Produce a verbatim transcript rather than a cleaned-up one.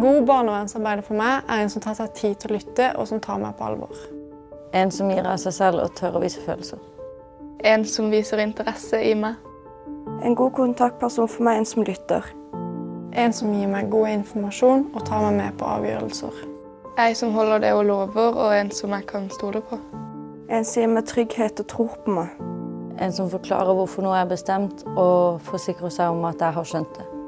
god barnevernsarbeider for meg er en som tar seg tid til å lytte og som tar meg på alvor. En som gir av seg selv og tør å vise følelser. En som viser interesse i meg. En god kontaktperson for meg, en som lytter. En som gir meg god informasjon og tar meg med på avgjørelser. En som holder det hun lover, og en som jeg kan stole på. En som gir meg trygghet og tror på meg. En som forklarer hvorfor noe er bestemt og forsikrer seg om at jeg har skjønt det.